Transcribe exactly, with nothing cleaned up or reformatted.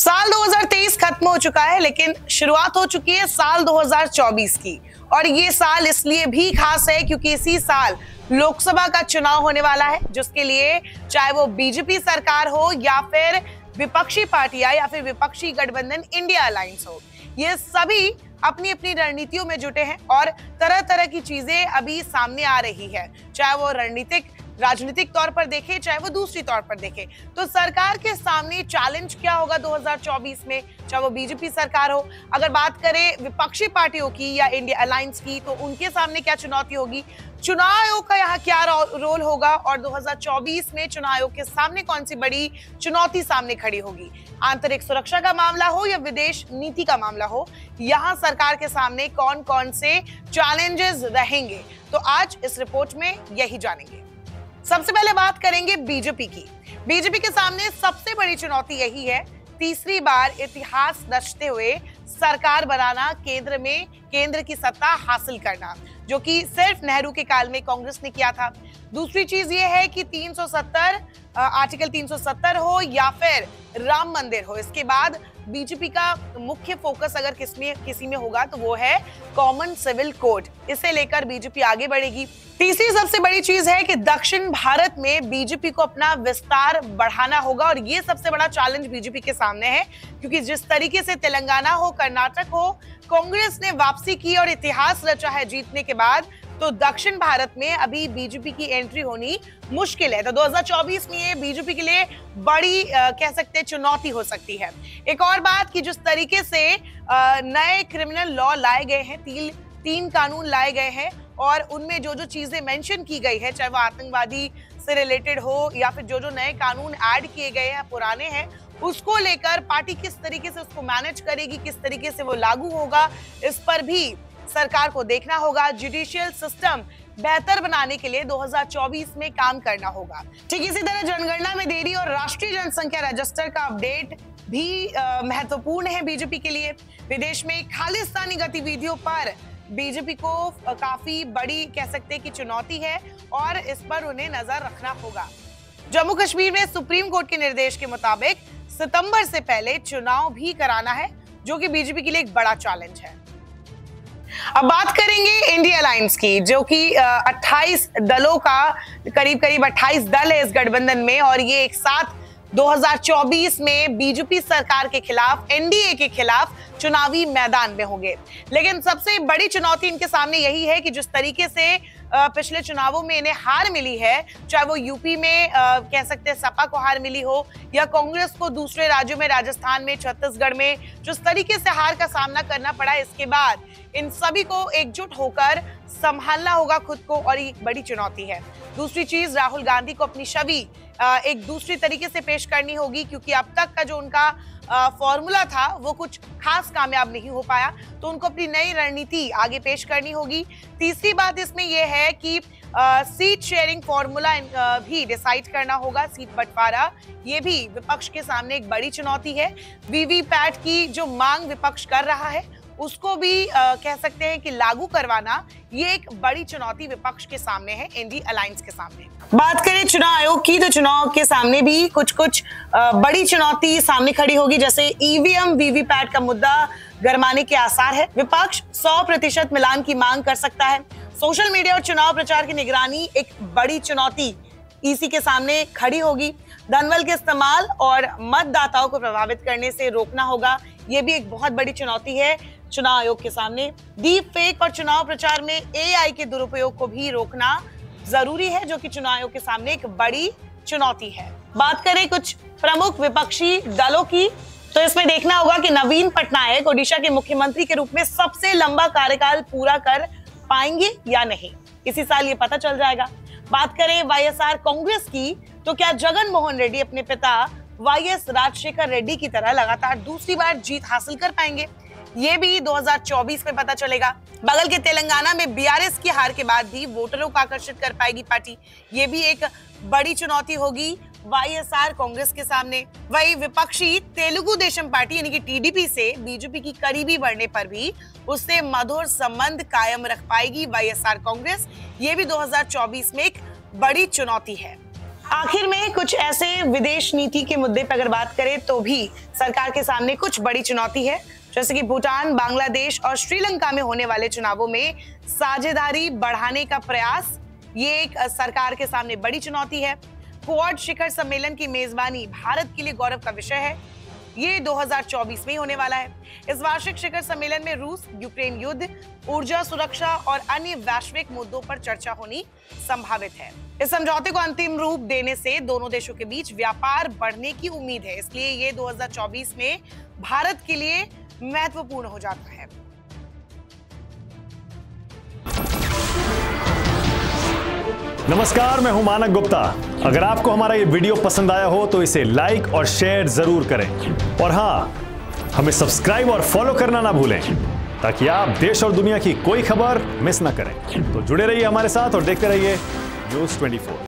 साल दो हज़ार तेईस खत्म हो चुका है, लेकिन शुरुआत हो चुकी है साल दो हज़ार चौबीस की। और ये साल इसलिए भी खास है क्योंकि इसी साल लोकसभा का चुनाव होने वाला है, जिसके लिए चाहे वो बीजेपी सरकार हो या फिर विपक्षी पार्टियां या फिर विपक्षी गठबंधन इंडिया अलायंस हो, ये सभी अपनी अपनी रणनीतियों में जुटे हैं और तरह तरह की चीजें अभी सामने आ रही है। चाहे वो रणनीतिक राजनीतिक तौर पर देखें, चाहे वो दूसरी तौर पर देखें, तो सरकार के सामने चैलेंज क्या होगा दो हज़ार चौबीस में, चाहे वो बीजेपी सरकार हो। अगर बात करें विपक्षी पार्टियों की या इंडिया अलायंस की, तो उनके सामने क्या चुनौती होगी, चुनाव आयोग का यहाँ क्या रोल होगा और दो हज़ार चौबीस में चुनाव आयोग के सामने कौन सी बड़ी चुनौती सामने खड़ी होगी। आंतरिक सुरक्षा का मामला हो या विदेश नीति का मामला हो, यहाँ सरकार के सामने कौन कौन से चैलेंजेस रहेंगे, तो आज इस रिपोर्ट में यही जानेंगे। सबसे पहले बात करेंगे बीजेपी की। बीजेपी के सामने सबसे बड़ी चुनौती यही है, तीसरी बार इतिहास रचते हुए सरकार बनाना, केंद्र में केंद्र की सत्ता हासिल करना, जो कि सिर्फ नेहरू के काल में कांग्रेस ने किया था। दूसरी चीज ये है कि तीन सौ सत्तर आर्टिकल तीन सौ सत्तर हो या फिर राम मंदिर हो, इसके बाद बीजेपी का मुख्य फोकस अगर किसमें किसी में होगा तो वो है कॉमन सिविल कोड। इसे लेकर बीजेपी आगे बढ़ेगी। तीसरी सबसे बड़ी चीज है कि दक्षिण भारत में बीजेपी को अपना विस्तार बढ़ाना होगा और ये सबसे बड़ा चैलेंज बीजेपी के सामने है, क्योंकि जिस तरीके से तेलंगाना हो, कर्नाटक हो, कांग्रेस ने वापसी की और इतिहास रचा है जीतने के बाद, तो दक्षिण भारत में अभी बीजेपी की एंट्री होनी मुश्किल है। तो दो हज़ार चौबीस में ये बीजेपी के लिए बड़ी आ, कह सकते हैं चुनौती हो सकती है। एक और बात कि जिस तरीके से आ, नए क्रिमिनल लॉ लाए गए हैं, तीन तीन कानून लाए गए हैं और उनमें जो जो चीजें मेंशन की गई है, चाहे वो आतंकवादी से रिलेटेड हो या फिर जो जो नए कानून ऐड किए गए हैं, पुराने हैं, उसको लेकर पार्टी किस तरीके से उसको मैनेज करेगी, किस तरीके से वो लागू होगा, इस पर भी सरकार को देखना होगा। जुडिशियल सिस्टम बेहतर बनाने के लिए दो हज़ार चौबीस में काम करना होगा। ठीक इसी तरह जनगणना में देरी और राष्ट्रीय जनसंख्या रजिस्टर का अपडेट भी महत्वपूर्ण है बीजेपी के लिए। विदेश में खालिस्तानी गतिविधियों पर बीजेपी को काफी बड़ी कह सकते हैं कि चुनौती है और इस पर उन्हें नजर रखना होगा। जम्मू कश्मीर में सुप्रीम कोर्ट के निर्देश के मुताबिक सितंबर से पहले चुनाव भी कराना है, जो कि बीजेपी के लिए एक बड़ा चैलेंज है। अब बात करेंगे इंडिया अलायंस की, जो कि अट्ठाईस दलों का करीब करीब अट्ठाईस दल है इस गठबंधन में और ये एक साथ दो हज़ार चौबीस में बीजेपी सरकार के खिलाफ, एनडीए के खिलाफ चुनावी मैदान में होंगे। लेकिन सबसे बड़ी चुनौती इनके सामने यही है कि जिस तरीके से पिछले चुनावों में इन्हें हार मिली है, चाहे वो यूपी में आ, कह सकते हैं सपा को हार मिली हो या कांग्रेस को दूसरे राज्यों में, राजस्थान में, छत्तीसगढ़ में जिस तरीके से हार का सामना करना पड़ा, इसके बाद इन सभी को एकजुट होकर संभालना होगा खुद को और ये बड़ी चुनौती है। दूसरी चीज, राहुल गांधी को अपनी छवि एक दूसरी तरीके से पेश करनी होगी, क्योंकि अब तक का जो उनका फॉर्मूला था वो कुछ खास कामयाब नहीं हो पाया, तो उनको अपनी नई रणनीति आगे पेश करनी होगी। तीसरी बात इसमें यह है कि आ, सीट शेयरिंग फॉर्मूला भी डिसाइड करना होगा, सीट बंटवारा, ये भी विपक्ष के सामने एक बड़ी चुनौती है। वीवीपैट की जो मांग विपक्ष कर रहा है उसको भी आ, कह सकते हैं कि लागू करवाना, ये एक बड़ी चुनौती विपक्ष के सामने है, इंडिया अलायंस के सामने। बात करें चुनाव आयोग की, तो चुनाव के सामने भी कुछ कुछ आ, बड़ी चुनौती सामने खड़ी होगी, जैसे ईवीएम वीवीपैट का मुद्दा गरमाने के आसार है। विपक्ष सौ प्रतिशत मिलान की मांग कर सकता है। सोशल मीडिया और चुनाव प्रचार की निगरानी एक बड़ी चुनौती ईसी के सामने खड़ी होगी। धनबल के इस्तेमाल और मतदाताओं को प्रभावित करने से रोकना होगा, ये भी एक बहुत बड़ी चुनौती है चुनाव आयोग के सामने। डीप फेक और चुनाव प्रचार में एआई के दुरुपयोग को भी रोकना जरूरी है, जो कि चुनाव आयोग के सामने एक बड़ी चुनौती है। बात करें कुछ प्रमुख विपक्षी दलों की, तो इसमें देखना होगा कि नवीन पटनायक ओडिशा के मुख्यमंत्री के रूप में सबसे लंबा कार्यकाल पूरा कर पाएंगे या नहीं, इसी साल ये पता चल जाएगा। बात करें वाईएसआर कांग्रेस की, तो क्या जगन मोहन रेड्डी अपने पिता वाईएस राजशेखर रेड्डी की तरह लगातार दूसरी बार जीत हासिल कर पाएंगे, ये भी दो हज़ार चौबीस में पता चलेगा। बगल के तेलंगाना में बीआरएस की हार के बाद भी वोटरों को आकर्षित कर पाएगी पार्टी, ये भी एक बड़ी चुनौती होगी वाईएसआर कांग्रेस के सामने। वही विपक्षी तेलुगु देशम पार्टी यानी कि टीडीपी से बीजेपी की करीबी बढ़ने पर भी उससे मधुर संबंध कायम रख पाएगी वाईएसआर कांग्रेस, ये भी दो हज़ार चौबीस में एक बड़ी चुनौती है। आखिर में कुछ ऐसे विदेश नीति के मुद्दे पर अगर बात करें तो भी सरकार के सामने कुछ बड़ी चुनौती है, जैसे कि भूटान, बांग्लादेश और श्रीलंका में होने वाले चुनावों में साझेदारी बढ़ाने का प्रयास। ये एक सरकार के सामने बड़ी चुनौती है। क्वाड शिखर सम्मेलन की मेजबानी भारत के लिए गौरव का विषय है। ये दो हज़ार चौबीस में ही होने वाला है। इस वार्षिक शिखर सम्मेलन में रूस, यूक्रेन युद्ध, ऊर्जा सुरक्षा और अन्य वैश्विक मुद्दों पर चर्चा होनी संभावित है। इस समझौते को अंतिम रूप देने से दोनों देशों के बीच व्यापार बढ़ने की उम्मीद है, इसलिए ये दो हज़ार चौबीस में भारत के लिए महत्वपूर्ण हो जाता है। नमस्कार, मैं हूं मानक गुप्ता। अगर आपको हमारा ये वीडियो पसंद आया हो तो इसे लाइक और शेयर जरूर करें, और हां, हमें सब्सक्राइब और फॉलो करना ना भूलें ताकि आप देश और दुनिया की कोई खबर मिस ना करें। तो जुड़े रहिए हमारे साथ और देखते रहिए न्यूज़ चौबीस।